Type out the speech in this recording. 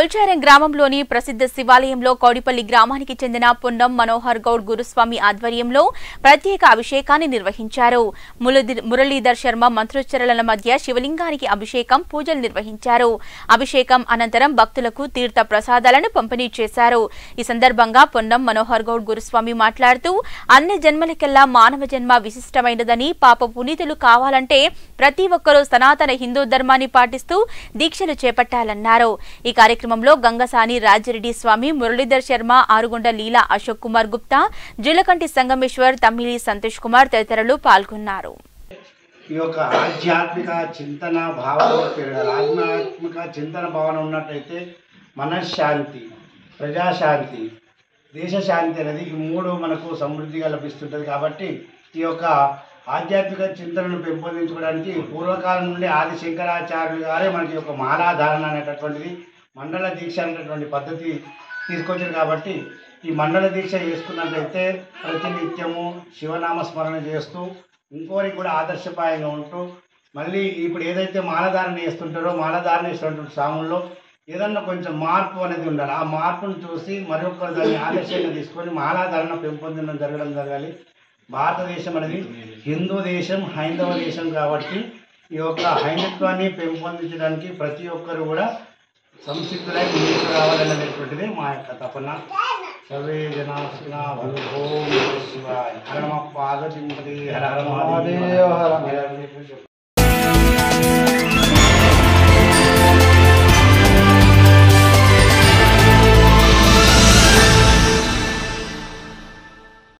కొల్చారం గ్రామంలోని ప్రసిద్ధ శివాలయంలో కౌడిపల్లి గ్రామానికి చెందిన పున్నం మనోహర్ గౌడ్ గురుస్వామి ఆధ్వర్యంలో ప్రత్యేక అభిషేకాన్ని నిర్వహించారు. మురళీధర్ శర్మ మంత్రోచ్చరణల మధ్య శివలింగానికి అభిషేకం, పూజలు నిర్వహించారు. అభిషేకం అనంతరం భక్తులకు తీర్థ ప్రసాదాలను పంపిణీ చేశారు. ఈ సందర్భంగా పున్నం మనోహర్ గౌడ్ గురుస్వామి మాట్లాడుతూ అన్ని జన్మలకెల్లా మానవ జన్మ విశిష్టమైనదని, పాప పునీతులు కావాలంటే ప్రతి ఒక్కరూ సనాతన హిందూ ధర్మాన్ని పాటిస్తూ దీక్షలు చేపట్టాలన్నారు. ఈ కార్యక్రమంలో గంగసాని రాజిరెడ్డి స్వామి, మురళీధర్ శర్మ, ఆరుగుండ లీలా అశోక్ కుమార్ గుప్తా, జిల్లకంటి సంగమేశ్వర్, తమ్మిలి సంతోష్ కుమార్ తదితరులు పాల్గొన్నారు. ఈ యొక్క ఆధ్యాత్మిక చింతన భావన ఆధ్యాత్మిక చింతన భావన ఉన్నట్టయితే మనశ్శాంతి, ప్రజాశాంతి, దేశశాంతి అనేది ఈ మూడు మనకు సమృద్ధిగా లభిస్తుంటుంది. కాబట్టి ఈ యొక్క ఆధ్యాత్మిక చింతనను పెంపొందించుకోవడానికి పూర్వకాలం నుండి ఆది శంకరాచార్యులు గారే మనకి ఒక మాలాధారణ అనేటటువంటిది, మండల దీక్ష అనేటటువంటి పద్ధతి తీసుకొచ్చారు. కాబట్టి ఈ మండల దీక్ష చేసుకున్నట్లయితే ప్రతినిత్యము శివనామ స్మరణ చేస్తూ ఇంకోరికి కూడా ఆదర్శపాయంగా ఉంటూ, మళ్ళీ ఇప్పుడు ఏదైతే మాలధారణ చేస్తుంటారో మాలధారణ చేస్తున్నటువంటి స్వాముల్లో ఏదన్నా కొంచెం మార్పు అనేది ఉండాలి. ఆ మార్పును చూసి మరొకరు దాన్ని ఆదర్శంగా తీసుకొని మాలాధారణ పెంపొందడం జరగాలి. భారతదేశం అనేది హిందూ దేశం, హైందవ దేశం కాబట్టి ఈ యొక్క హైందత్వాన్ని పెంపొందించడానికి ప్రతి ఒక్కరు కూడా సంసిద్ధులై ముందుకు రావాలనేటువంటిది మా యొక్క తపన. సర్వే జనా సుఖినో భవంతు. ఓం నమః శివాయ. హర నమః పార్వతీ పతే హర హర మహాదేవ.